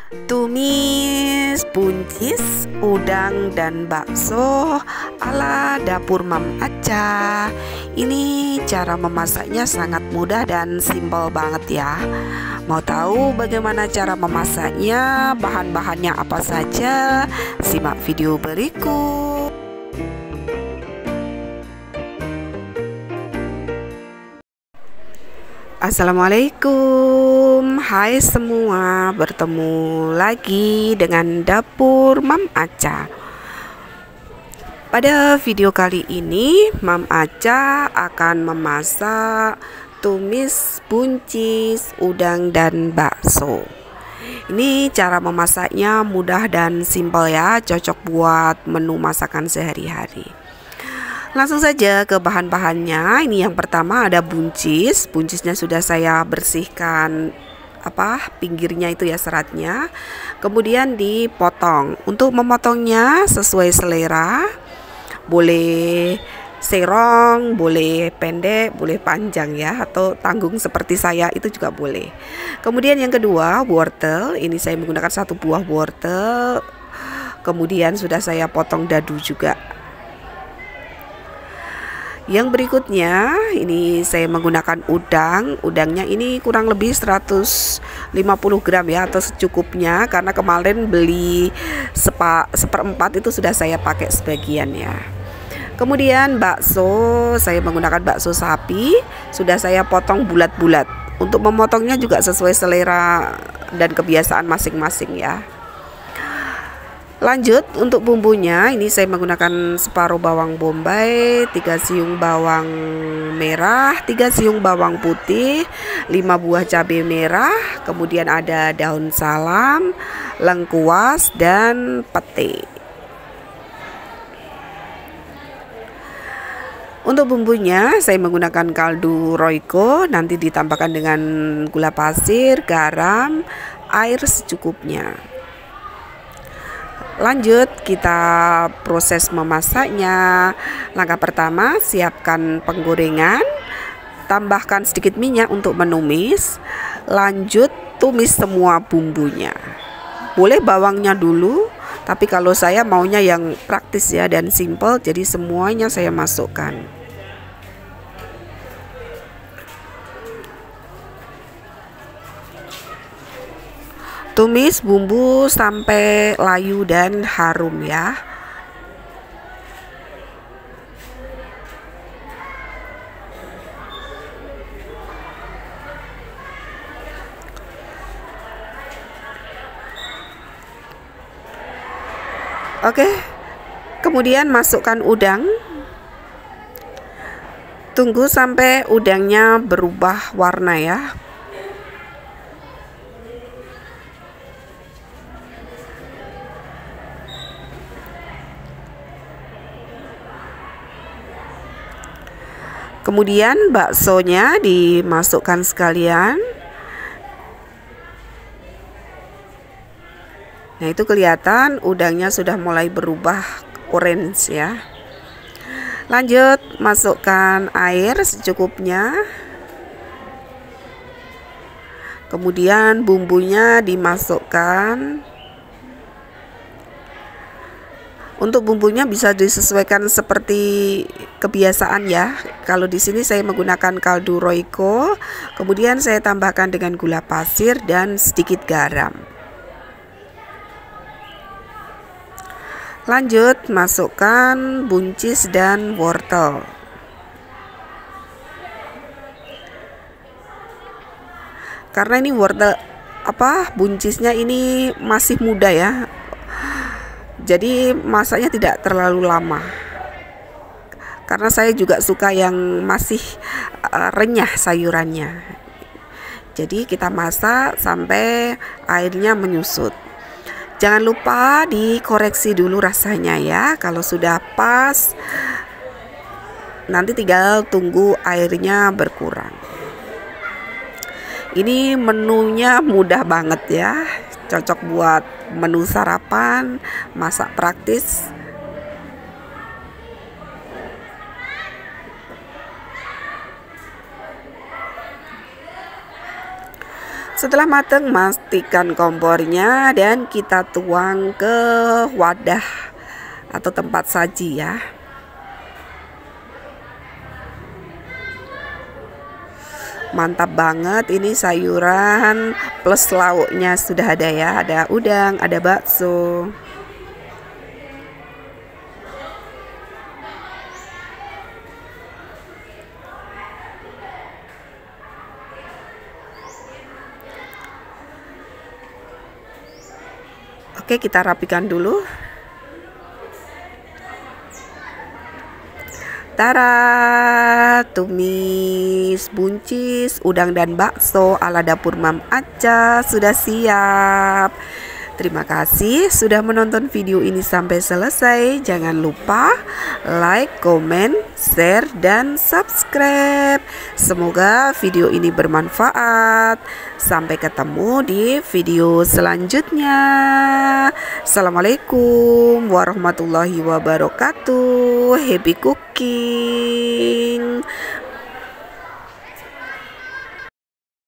Tumis buncis, udang, dan bakso ala dapur Mam Aca. Ini cara memasaknya sangat mudah dan simpel banget ya. Mau tahu bagaimana cara memasaknya? Bahan-bahannya apa saja? Simak video berikut. Assalamualaikum, hai semua, bertemu lagi dengan dapur Mam Aca. Pada video kali ini Mam Aca akan memasak tumis buncis, udang, dan bakso. Ini cara memasaknya mudah dan simpel ya, cocok buat menu masakan sehari-hari. Langsung saja ke bahan-bahannya. Ini yang pertama ada buncis. Buncisnya sudah saya bersihkan pinggirnya itu ya, seratnya. Kemudian dipotong. Untuk memotongnya sesuai selera. Boleh serong, boleh pendek, boleh panjang ya, atau tanggung seperti saya itu juga boleh. Kemudian yang kedua, wortel. Ini saya menggunakan 1 buah wortel. Kemudian sudah saya potong dadu juga. Yang berikutnya ini saya menggunakan udang. Udangnya ini kurang lebih 150 gram ya, atau secukupnya, karena kemarin beli seperempat itu sudah saya pakai sebagian ya. Kemudian bakso, saya menggunakan bakso sapi, sudah saya potong bulat-bulat. Untuk memotongnya juga sesuai selera dan kebiasaan masing-masing ya. Lanjut untuk bumbunya, ini saya menggunakan separuh bawang bombay, 3 siung bawang merah, 3 siung bawang putih, 5 buah cabai merah, kemudian ada daun salam, lengkuas, dan pete. Untuk bumbunya saya menggunakan kaldu Royco, nanti ditambahkan dengan gula pasir, garam, air secukupnya. Lanjut kita proses memasaknya. Langkah pertama, siapkan penggorengan, tambahkan sedikit minyak untuk menumis. Lanjut tumis semua bumbunya. Boleh bawangnya dulu, tapi kalau saya maunya yang praktis ya dan simple, jadi semuanya saya masukkan. Tumis bumbu sampai layu dan harum ya. Oke, kemudian masukkan udang. Tunggu sampai udangnya berubah warna ya. Kemudian baksonya dimasukkan sekalian. Nah, itu kelihatan udangnya sudah mulai berubah orange ya. Lanjut masukkan air secukupnya. Kemudian bumbunya dimasukkan. Untuk bumbunya bisa disesuaikan seperti kebiasaan ya. Kalau di sini saya menggunakan kaldu Royco, kemudian saya tambahkan dengan gula pasir dan sedikit garam. Lanjut masukkan buncis dan wortel. Karena ini wortel buncisnya ini masih muda ya. Jadi masaknya tidak terlalu lama. Karena saya juga suka yang masih renyah sayurannya. Jadi kita masak sampai airnya menyusut. Jangan lupa dikoreksi dulu rasanya ya. Kalau sudah pas, nanti tinggal tunggu airnya berkurang. Ini menunya mudah banget ya. Cocok buat menu sarapan, masak praktis. Setelah matang, matikan kompornya dan kita tuang ke wadah atau tempat saji ya. Mantap banget, ini sayuran plus lauknya sudah ada ya, ada udang, ada bakso. Oke, kita rapikan dulu. Tara, tumis buncis, udang dan bakso ala dapur Mam Aca sudah siap. Terima kasih sudah menonton video ini sampai selesai. Jangan lupa like, comment, share, dan subscribe. Semoga video ini bermanfaat. Sampai ketemu di video selanjutnya. Assalamualaikum warahmatullahi wabarakatuh. Happy cooking.